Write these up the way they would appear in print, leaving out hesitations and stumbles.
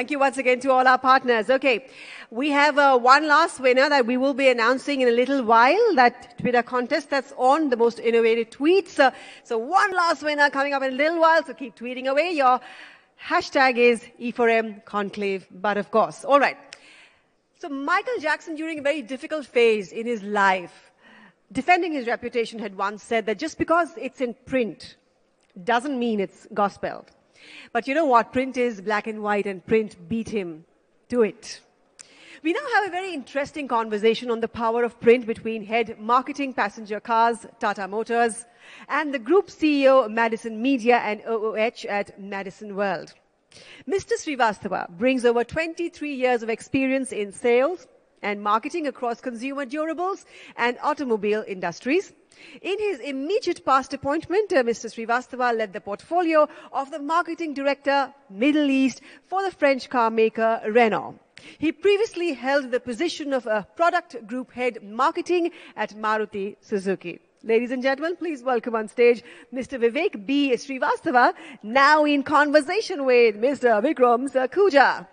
Thank you once again to all our partners. Okay, we have one last winner that we will be announcing in a little while, that Twitter contest that's on the most innovative tweets. So one last winner coming up in a little while, so keep tweeting away. Your hashtag is E4M Conclave, but of course. All right. So Michael Jackson, during a very difficult phase in his life, defending his reputation, had once said that just because it's in print doesn't mean it's gospel. But you know what? Print is black and white, and print beat him to it. We now have a very interesting conversation on the power of print between head marketing passenger cars, Tata Motors, and the group CEO, Madison Media and OOH at Madison World. Mr. Srivastava brings over 23 years of experience in sales and marketing across consumer durables and automobile industries. In his immediate past appointment, Mr. Srivastava led the portfolio of the marketing director, Middle East, for the French car maker Renault. He previously held the position of a product group head marketing at Maruti Suzuki. Ladies and gentlemen, please welcome on stage Mr. Vivek B. Srivastava, now in conversation with Mr. Vikram Sakhuja.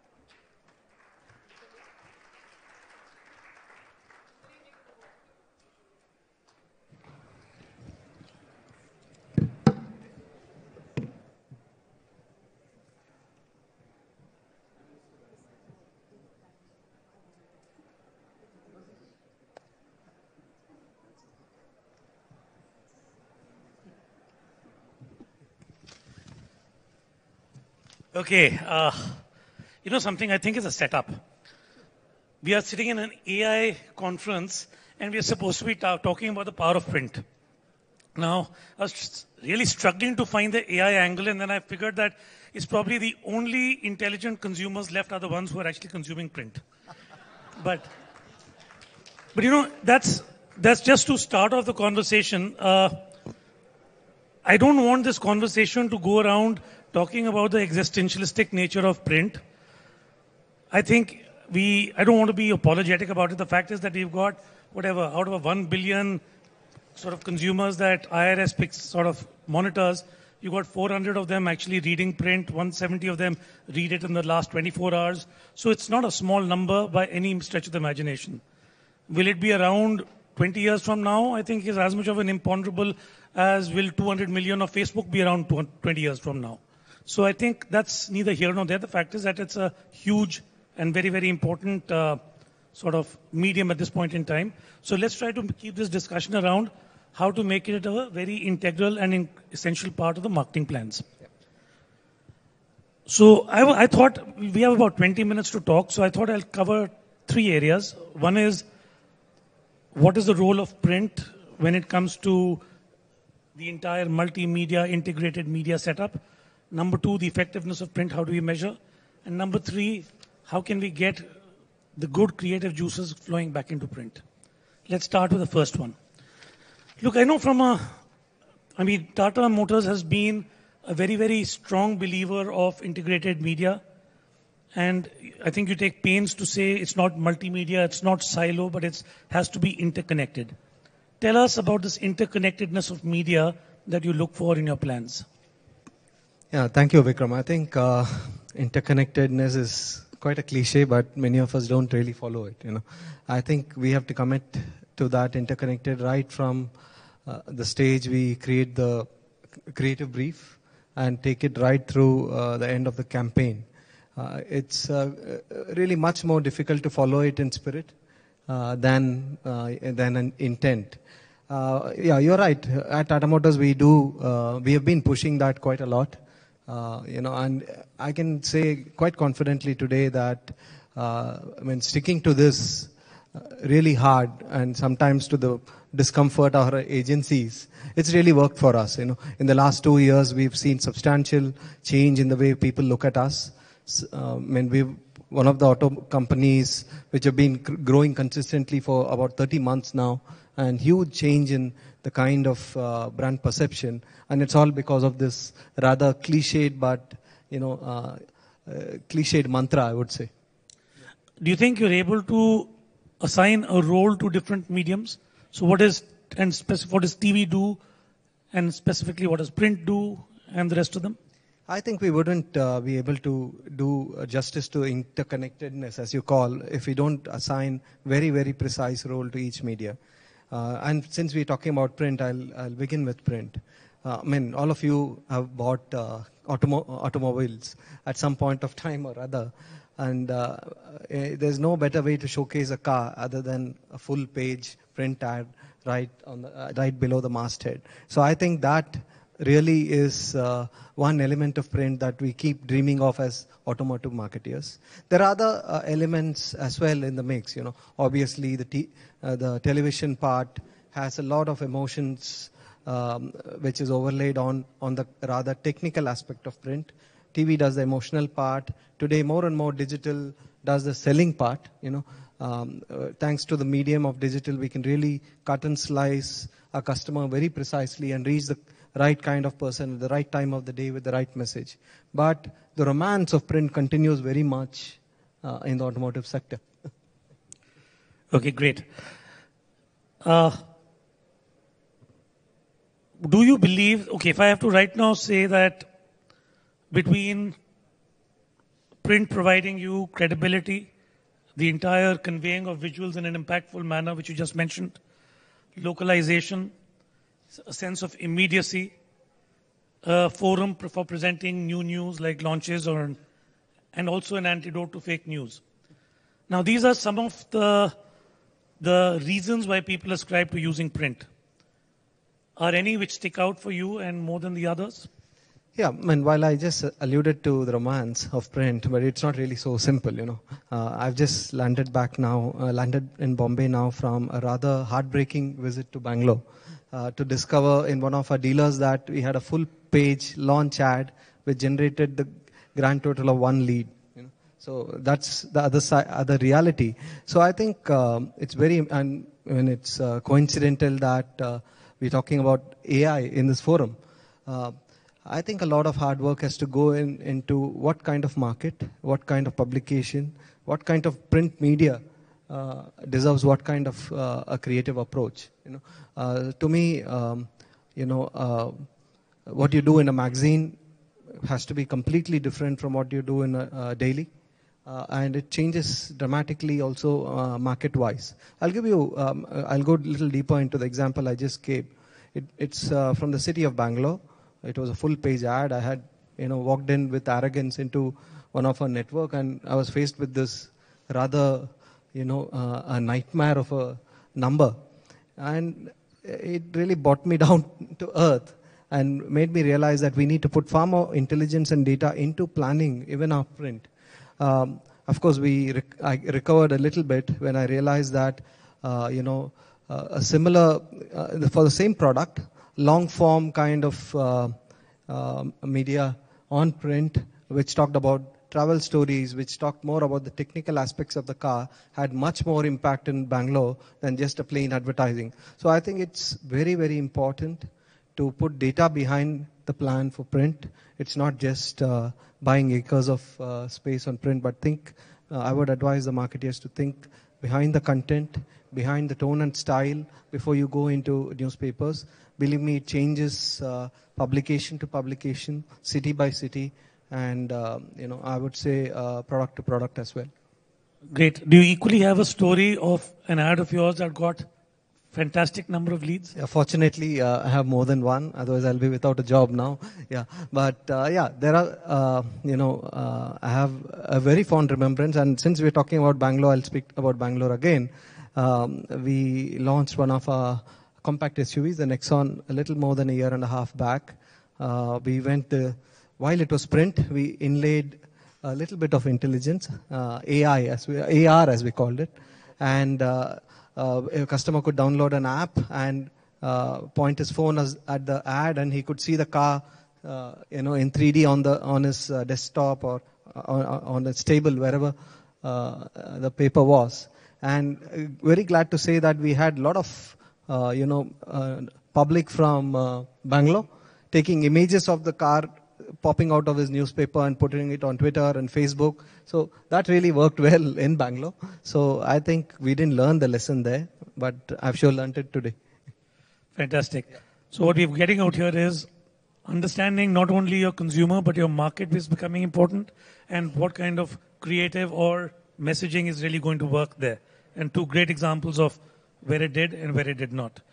Okay, you know something, I think is a setup. We are sitting in an AI conference and we are supposed to be talking about the power of print. Now, I was really struggling to find the AI angle, and then I figured that it's probably the only intelligent consumers left are the ones who are actually consuming print. But you know, that's just to start off the conversation. I don't want this conversation to go around talking about the existentialistic nature of print. I don't want to be apologetic about it. The fact is that we've got, whatever, out of 1 billion sort of consumers that IRS picks, sort of monitors, you've got 400 of them actually reading print, 170 of them read it in the last 24 hours. So it's not a small number by any stretch of the imagination. Will it be around 20 years from now? I think is as much of an imponderable as will 200 million of Facebook be around 20 years from now. So I think that's neither here nor there. The fact is that it's a huge and very, very important sort of medium at this point in time. So let's try to keep this discussion around how to make it a very integral and essential part of the marketing plans. Yeah. So I thought we have about 20 minutes to talk, so I thought I'll cover 3 areas. One is, what is the role of print when it comes to the entire multimedia, integrated media setup? Number 2, the effectiveness of print, how do we measure? And number 3, how can we get the good creative juices flowing back into print? Let's start with the first one. Look, I know Tata Motors has been a very, very strong believer of integrated media. And I think you take pains to say it's not multimedia, it's not silo, but it has to be interconnected. Tell us about this interconnectedness of media that you look for in your plans. Yeah, thank you, Vikram. I think interconnectedness is quite a cliche, but many of us don't really follow it. You know, I think we have to commit to that interconnected right from the stage we create the creative brief and take it right through the end of the campaign. It's really much more difficult to follow it in spirit than an intent. Yeah, you're right. At Tata Motors, we have been pushing that quite a lot. And I can say quite confidently today that sticking to this really hard and sometimes to the discomfort of our agencies, it's really worked for us. In the last 2 years, we've seen substantial change in the way people look at us. We've one of the auto companies which have been growing consistently for about 30 months now, and huge change in the kind of brand perception. And it's all because of this rather cliched but cliched mantra, I would say. Do you think you're able to assign a role to different mediums? So what does TV do, and specifically what does print do, and the rest of them? I think we wouldn't be able to do justice to interconnectedness, as you call, if we don't assign very, very precise role to each media. And since we're talking about print, I'll begin with print. I mean, all of you have bought automobiles at some point of time or other. And there's no better way to showcase a car other than a full page print ad right below the masthead. So I think that really is one element of print that we keep dreaming of as automotive marketeers. There are other elements as well in the mix. Obviously the television part has a lot of emotions which is overlaid on the rather technical aspect of print. TV does the emotional part. Today, more and more digital does the selling part. Thanks to the medium of digital, we can really cut and slice our customer very precisely and reach the right kind of person at the right time of the day with the right message. But the romance of print continues very much in the automotive sector. Okay, great. Do you believe, okay, if I have to right now say that between print providing you credibility, the entire conveying of visuals in an impactful manner, which you just mentioned, localization, a sense of immediacy, a forum for presenting new news like launches, and also an antidote to fake news. Now, these are some of the reasons why people ascribe to using print. Are any which stick out for you and more than the others? Yeah, while I just alluded to the romance of print, but it's not really so simple, I've just landed in Bombay now from a rather heartbreaking visit to Bangalore to discover in one of our dealers that we had a full page launch ad which generated the grand total of 1 lead. So that's the other reality. So I think it's it's coincidental that we're talking about AI in this forum. I think a lot of hard work has to go into what kind of market, what kind of publication, what kind of print media deserves what kind of a creative approach. To me, what you do in a magazine has to be completely different from what you do in a daily. And it changes dramatically also market-wise. I'll go a little deeper into the example I just gave. It's from the city of Bangalore. It was a full-page ad. I had, walked in with arrogance into one of our network, and I was faced with this rather, a nightmare of a number. And it really brought me down to earth and made me realize that we need to put far more intelligence and data into planning, even our print. Of course, I recovered a little bit when I realized that, a similar, for the same product, long form kind of media on print, which talked about travel stories, which talked more about the technical aspects of the car, had much more impact in Bangalore than just a plain advertising. So I think it's very, very important to put data behind the plan for print. It's not just buying acres of space on print, but I would advise the marketeers to think behind the content, behind the tone and style before you go into newspapers. Believe me, it changes publication to publication, city by city, and I would say product to product as well. Great. Do you equally have a story of an ad of yours that got fantastic number of leads? Yeah, fortunately, I have more than one. Otherwise, I'll be without a job now. Yeah, but there are. I have a very fond remembrance. And since we're talking about Bangalore, I'll speak about Bangalore again. We launched one of our compact SUVs, the Nexon, a little more than a year and a half back. We went, while it was print, we inlaid a little bit of intelligence, AR as we called it, and a customer could download an app and point his phone at the ad, and he could see the car, in 3D on his desktop or on its table, wherever the paper was. And very glad to say that we had a lot of public from Bangalore taking images of the car popping out of his newspaper and putting it on Twitter and Facebook. So that really worked well in Bangalore. So I think we didn't learn the lesson there, but I've sure learned it today. Fantastic. So what we're getting out here is understanding not only your consumer but your market is becoming important, and what kind of creative or messaging is really going to work there. And two great examples of where it did and where it did not.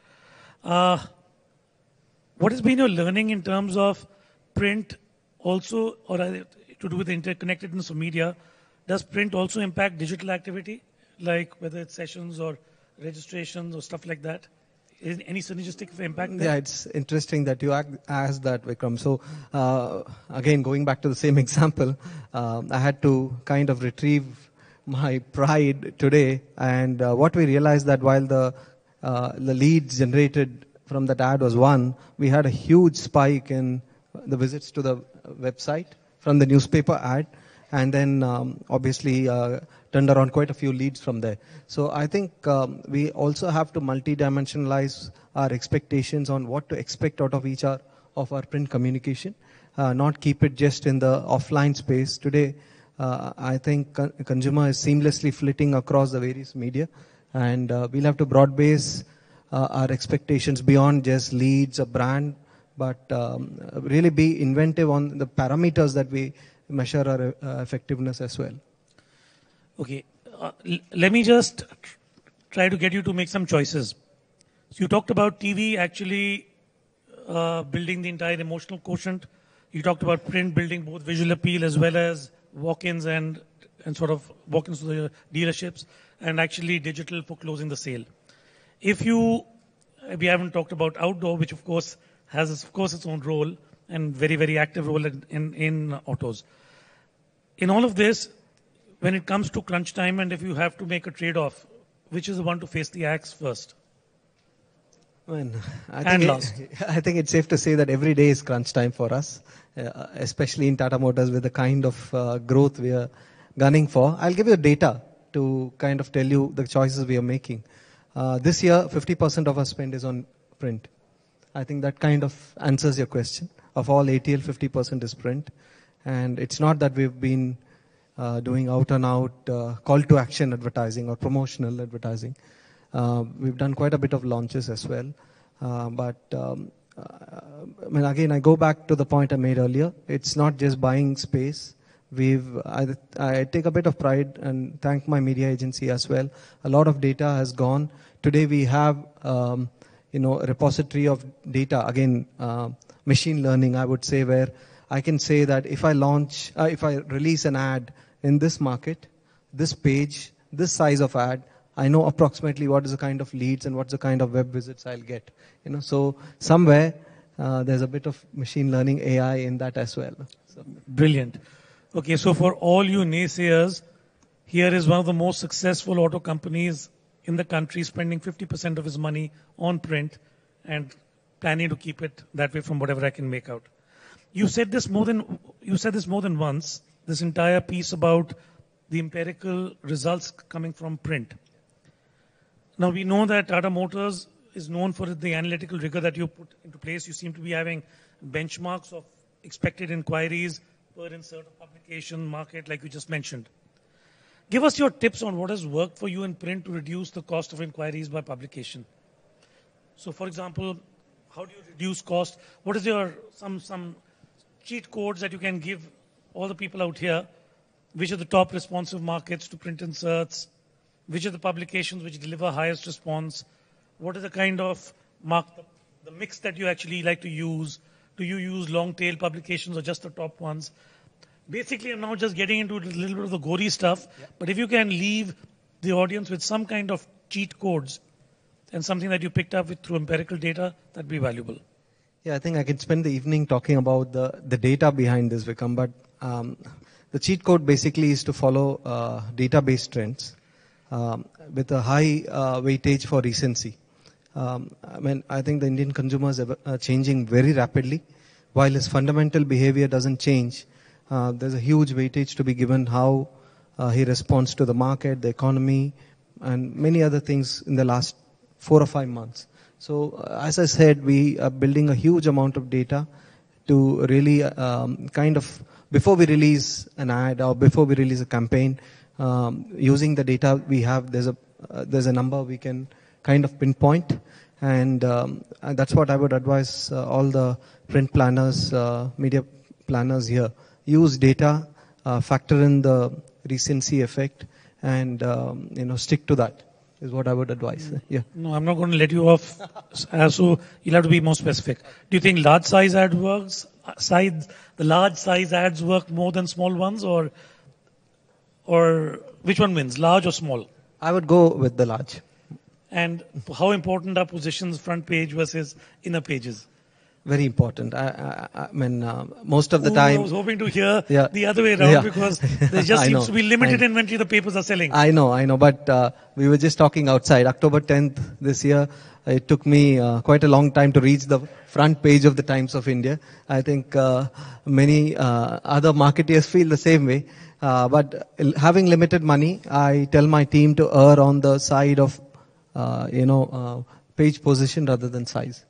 What has been your learning in terms of print also, or to do with the interconnectedness of media? Does print also impact digital activity, like whether it's sessions or registrations or stuff like that? Is any synergistic impact there? Yeah, it's interesting that you asked that, Vikram. So again, going back to the same example, I had to kind of retrieve my pride today, and what we realized that while the leads generated from that ad was one, we had a huge spike in the visits to the website from the newspaper ad, and then obviously turned around quite a few leads from there. So I think we also have to multi-dimensionalize our expectations on what to expect out of each of our print communication, not keep it just in the offline space. Today, I think consumer is seamlessly flitting across the various media, and we'll have to broad base our expectations beyond just leads or brand, but really be inventive on the parameters that we measure our effectiveness as well. Okay, let me just try to get you to make some choices. So you talked about TV actually building the entire emotional quotient. You talked about print building both visual appeal as well as walk-ins and sort of walk-ins to the dealerships, and actually digital for closing the sale. We haven't talked about outdoor, which of course has its own role and very, very active role in autos. In all of this, when it comes to crunch time and if you have to make a trade-off, which is the one to face the axe first? I think it's safe to say that every day is crunch time for us, especially in Tata Motors with the kind of growth we are gunning for. I'll give you data to kind of tell you the choices we are making. This year, 50% of our spend is on print. I think that kind of answers your question. Of all ATL, 50% is print. And it's not that we've been doing out and out call to action advertising or promotional advertising. We've done quite a bit of launches as well. Again, I go back to the point I made earlier. It's not just buying space. I take a bit of pride and thank my media agency as well. A lot of data has gone. Today we have a repository of data, again, machine learning, I would say, where I can say that if I release an ad in this market, this page, this size of ad, I know approximately what is the kind of leads and what's the kind of web visits I'll get. So somewhere there's a bit of machine learning AI in that as well. So. Brilliant. Okay, so for all you naysayers, here is one of the most successful auto companies in the country spending 50% of his money on print and planning to keep it that way from whatever I can make out. You said this more than once, this entire piece about the empirical results coming from print. Now we know that Tata Motors is known for the analytical rigor that you put into place. You seem to be having benchmarks of expected inquiries per insert of publication market, like you just mentioned. Give us your tips on what has worked for you in print to reduce the cost of inquiries by publication. So, for example, how do you reduce cost? What is your some cheat codes that you can give all the people out here? Which are the top responsive markets to print inserts? Which are the publications which deliver highest response? What is the kind of the mix that you actually like to use? Do you use long tail publications or just the top ones? Basically, I'm now just getting into a little bit of the gory stuff, but if you can leave the audience with some kind of cheat codes and something that you picked up through empirical data, that'd be valuable. Yeah, I think I could spend the evening talking about the data behind this, Vikram, but the cheat code basically is to follow database trends with a high weightage for recency. I think the Indian consumers are changing very rapidly. While his fundamental behavior doesn't change, there's a huge weightage to be given how he responds to the market, the economy, and many other things in the last 4 or 5 months. So, as I said, we are building a huge amount of data to really before we release an ad or before we release a campaign, using the data we have, there's a number we can kind of pinpoint, And that's what I would advise all the print planners, media planners here. Use data, factor in the recency effect, and stick to that is what I would advise. Yeah. No, I'm not going to let you off. So you'll have to be more specific. Do you think large size ad works? The large size ads work more than small ones, or which one wins, large or small? I would go with the large. And how important are positions, front page versus inner pages? Very important. I mean, most of the I time. was hoping to hear Yeah. the other way around Yeah. because there just I seems know. to be limited inventory the papers are selling. I know, but we were just talking outside. October 10th this year, it took me quite a long time to reach the front page of the Times of India. I think many other marketeers feel the same way. But having limited money, I tell my team to err on the side of, page position rather than size.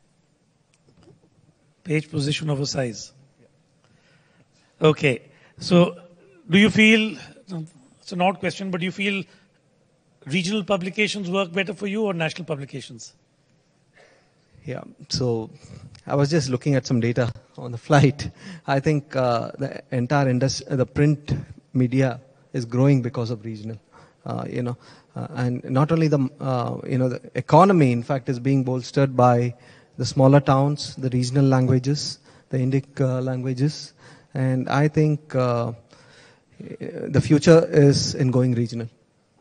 Page position over size. Okay. So do you feel, it's an odd question, but do you feel regional publications work better for you or national publications? Yeah. So I was just looking at some data on the flight. I think the entire industry, the print media is growing because of regional. And not only the economy, in fact, is being bolstered by the smaller towns, the regional languages, the Indic languages. And I think the future is in going regional.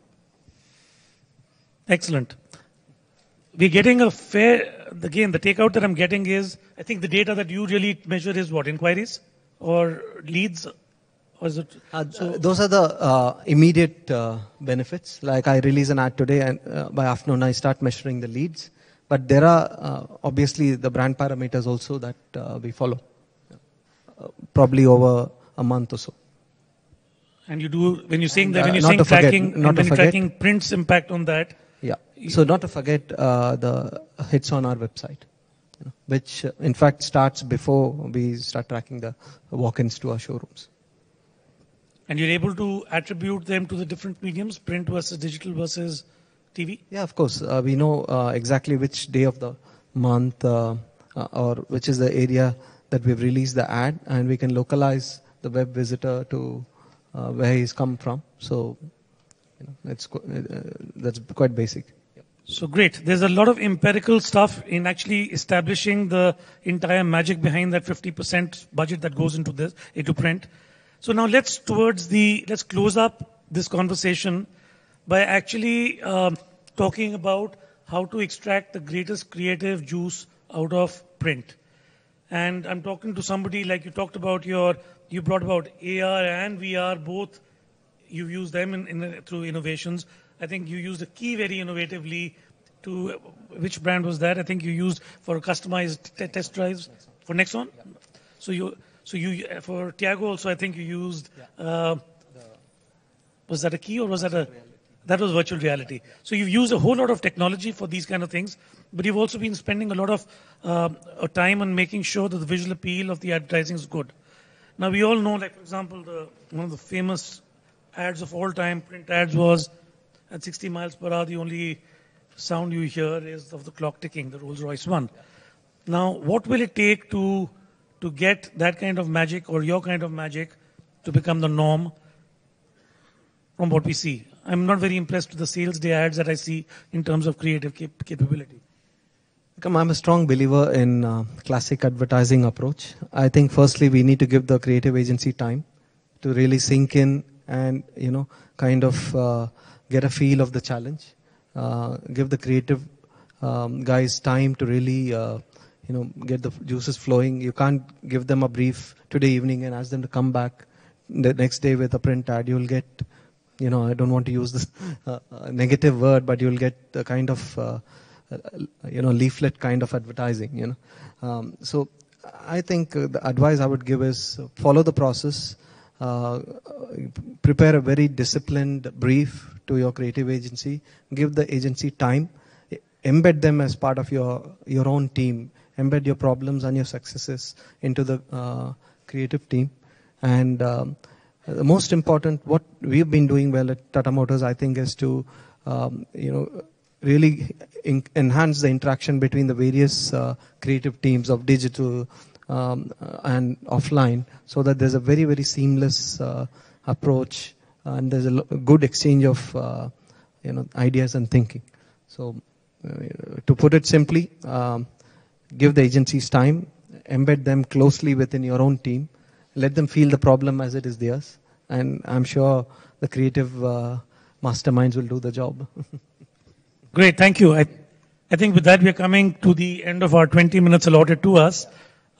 Excellent. We're getting a again, the takeout that I'm getting is, I think the data that you really measure is what, inquiries or leads? Or is it, those are the immediate benefits. Like I release an ad today and by afternoon I start measuring the leads. But there are obviously the brand parameters also that we follow, probably over a month or so. And you do, when you're saying tracking print's impact on that. Yeah. So not to forget the hits on our website, which in fact starts before we start tracking the walk-ins to our showrooms. And you're able to attribute them to the different mediums, print versus digital versus TV? Yeah, of course. We know exactly which day of the month or which is the area that we've released the ad, and we can localize the web visitor to where he's come from. So that's quite basic. So great. There's a lot of empirical stuff in actually establishing the entire magic behind that 50% budget that goes into print. So now let's close up this conversation by actually talking about how to extract the greatest creative juice out of print. And I'm talking to somebody like you talked about you brought about AR and VR, both you've used them through innovations. I think you used a key very innovatively to, which brand was that? I think you used for customized test drives for Nexon. Yeah. So you for Tiago also, I think you used, was that a key or was that that was virtual reality. So you've used a whole lot of technology for these kind of things, but you've also been spending a lot of time on making sure that the visual appeal of the advertising is good. Now we all know, like for example, one of the famous ads of all time, print ads, was at 60 miles per hour, the only sound you hear is of the clock ticking, the Rolls-Royce one. Now, what will it take to get that kind of magic or your kind of magic to become the norm from what we see? I'm not very impressed with the sales day ads that I see in terms of creative capability. I'm a strong believer in classic advertising approach. I think firstly we need to give the creative agency time to really sink in and kind of get a feel of the challenge. Give the creative guys time to really get the juices flowing. You can't give them a brief today evening and ask them to come back the next day with a print ad. You'll get, I don't want to use this negative word, but you'll get a kind of leaflet kind of advertising. So I think the advice I would give is follow the process. Prepare a very disciplined brief to your creative agency. Give the agency time. Embed them as part of your own team. Embed your problems and your successes into the creative team. And the most important, what we've been doing well at Tata Motors, I think, is to really enhance the interaction between the various creative teams of digital and offline, so that there's a very, very seamless approach, and there's a good exchange of ideas and thinking. So to put it simply, give the agencies time, embed them closely within your own team, let them feel the problem as it is theirs, and I'm sure the creative masterminds will do the job. Great, thank you. I think with that we are coming to the end of our 20 minutes allotted to us.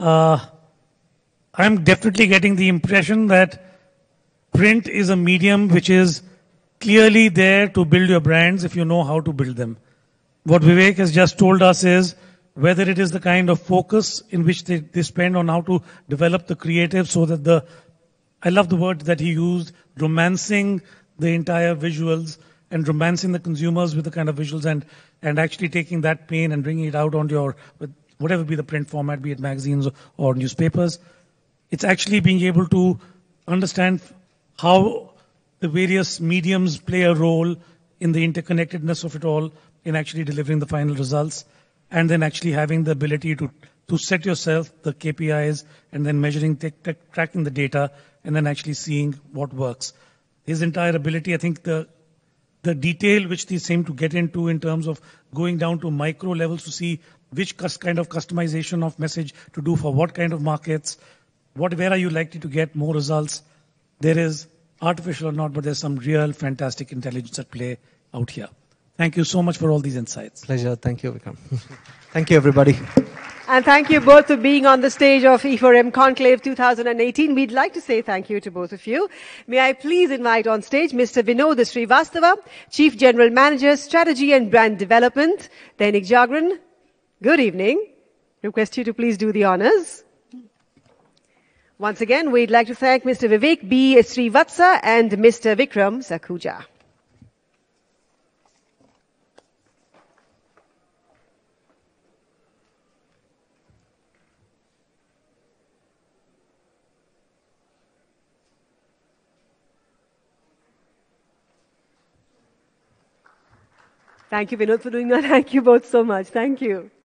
I'm definitely getting the impression that print is a medium which is clearly there to build your brands if you know how to build them. What Vivek has just told us is whether it is the kind of focus in which they spend on how to develop the creative, so that I love the word that he used, romancing the entire visuals and romancing the consumers with the kind of visuals, and actually taking that pain and bringing it out onto whatever be the print format, be it magazines or newspapers. It's actually being able to understand how the various mediums play a role in the interconnectedness of it all, in actually delivering the final results, and then actually having the ability to set yourself the KPIs, and then measuring, tracking the data, and then actually seeing what works. His entire ability, I think the detail which they seem to get into in terms of going down to micro levels to see which kind of customization of message to do for what kind of markets, where are you likely to get more results. There is, artificial or not, but there's some real fantastic intelligence at play out here. Thank you so much for all these insights. Pleasure. Thank you, Vikram. Thank you, everybody. And thank you both for being on the stage of E4M Conclave 2018. We'd like to say thank you to both of you. May I please invite on stage Mr. Vinod Srivastava, Chief General Manager, Strategy and Brand Development, Dainik Jagran. Good evening. Request you to please do the honors. Once again, we'd like to thank Mr. Vivek B. Srivatsa and Mr. Vikram Sakhuja. Thank you, Vinod, for doing that. Thank you both so much. Thank you.